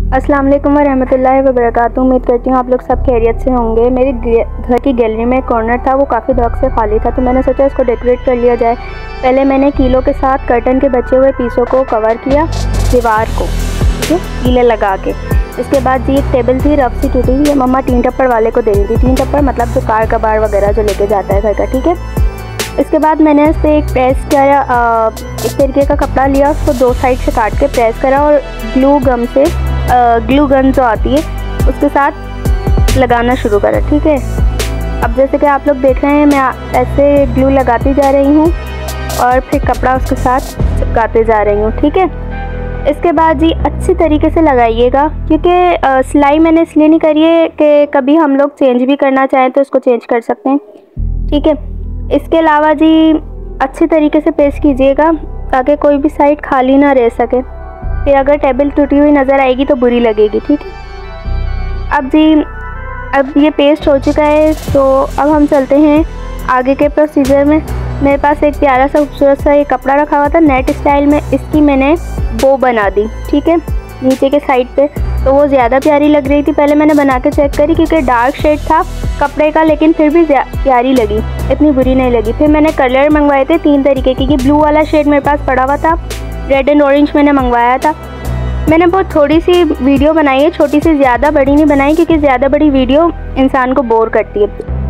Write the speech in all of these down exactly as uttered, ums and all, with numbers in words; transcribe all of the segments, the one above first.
अस्सलाम वालेकुम वरहमतुल्लाहि वबरकातुहू। उम्मीद करती हूँ आप लोग सब खैरियत से होंगे। मेरे घर की गैलरी में एक कॉर्नर था, वो काफ़ी वक्त से खाली था, तो मैंने सोचा इसको डेकोरेट कर लिया जाए। पहले मैंने कीलों के साथ कर्टन के बचे हुए पीसों को कवर किया, दीवार को, ठीक है, कीले लगा के। इसके बाद जी एक टेबल थी रफ सी टूटी हुई, मम्मा तीन टप्पर वाले को दे रही थी। तीन टप्पर मतलब जो कार कबाड़ वगैरह जो लेके जाता है घर का, ठीक है। इसके बाद मैंने इस पर एक प्रेस किया, एक तरीके का कपड़ा लिया, उसको दो साइड से काट के प्रेस करा और ग्लू गम से ग्लू गन जो आती है उसके साथ लगाना शुरू करा, ठीक है। अब जैसे कि आप लोग देख रहे हैं, मैं ऐसे ग्लू लगाती जा रही हूँ और फिर कपड़ा उसके साथ चिपकाते जा रही हूँ, ठीक है। इसके बाद जी अच्छी तरीके से लगाइएगा, क्योंकि सिलाई मैंने इसलिए नहीं करी है कि कभी हम लोग चेंज भी करना चाहें तो इसको चेंज कर सकते हैं, ठीक है। इसके अलावा जी अच्छी तरीके से पेस्ट कीजिएगा ताकि कोई भी साइड खाली ना रह सके, फिर अगर टेबल टूटी हुई नज़र आएगी तो बुरी लगेगी, ठीक है। अब जी अब ये पेस्ट हो चुका है, तो अब हम चलते हैं आगे के प्रोसीजर में। मेरे पास एक प्यारा सा खूबसूरत सा ये कपड़ा रखा हुआ था नेट स्टाइल में, इसकी मैंने बो बना दी, ठीक है, नीचे के साइड पे। तो वो ज़्यादा प्यारी लग रही थी, पहले मैंने बना के चेक करी क्योंकि डार्क शेड था कपड़े का, लेकिन फिर भी प्यारी लगी, इतनी बुरी नहीं लगी। फिर मैंने कलर मंगवाए थे तीन तरीके के, ब्लू वाला शेड मेरे पास पड़ा हुआ था, रेड एंड ऑरेंज मैंने मंगवाया था। मैंने बहुत थोड़ी सी वीडियो बनाई है, छोटी सी, ज़्यादा बड़ी नहीं बनाई क्योंकि ज़्यादा बड़ी वीडियो इंसान को बोर करती है।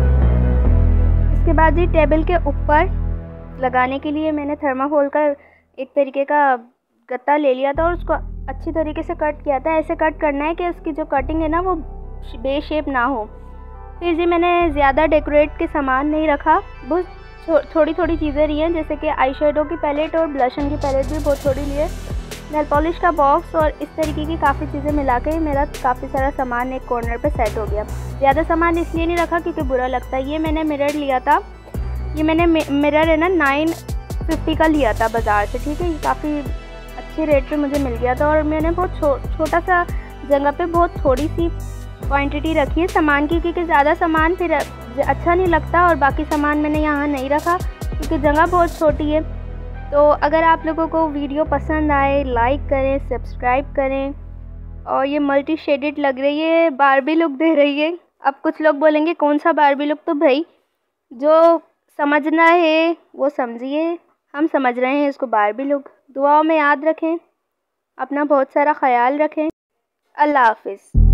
इसके बाद जी टेबल के ऊपर लगाने के लिए मैंने थर्माकोल का एक तरीके का गत्ता ले लिया था और उसको अच्छी तरीके से कट किया था। ऐसे कट करना है कि उसकी जो कटिंग है ना वो बे शेप ना हो। फिर जी मैंने ज़्यादा डेकोरेट के सामान नहीं रखा, बहुत थो, थोड़ी थोड़ी चीज़ें ली हैं, जैसे कि आई शेडो की पैलेट और ब्लशन की पैलेट भी बहुत थोड़ी ली है, नेल पॉलिश का बॉक्स और इस तरीके की काफ़ी चीज़ें मिला के मेरा काफ़ी सारा सामान एक कॉर्नर पे सेट हो गया। ज़्यादा सामान इसलिए नहीं रखा क्योंकि बुरा लगता है। ये मैंने मिरर लिया था, ये मैंने मिरर है ना नाइन फिफ्टी का लिया था बाज़ार से, ठीक है। ये काफ़ी अच्छे रेट पे मुझे मिल गया था और मैंने बहुत छो, छोटा सा जगह पे बहुत थोड़ी सी क्वांटिटी रखी है सामान की, क्योंकि ज़्यादा सामान फिर अच्छा नहीं लगता। और बाकी सामान मैंने यहाँ नहीं रखा क्योंकि जगह बहुत छोटी है। तो अगर आप लोगों को वीडियो पसंद आए, लाइक करें, सब्सक्राइब करें। और ये मल्टी शेडेड लग रही है, बारबी लुक दे रही है। अब कुछ लोग बोलेंगे कौन सा बारबी लुक, तो भाई जो समझना है वो समझिए, हम समझ रहे हैं इसको बारबी लुक। दुआओं में याद रखें, अपना बहुत सारा ख्याल रखें। अल्लाह हाफिज़।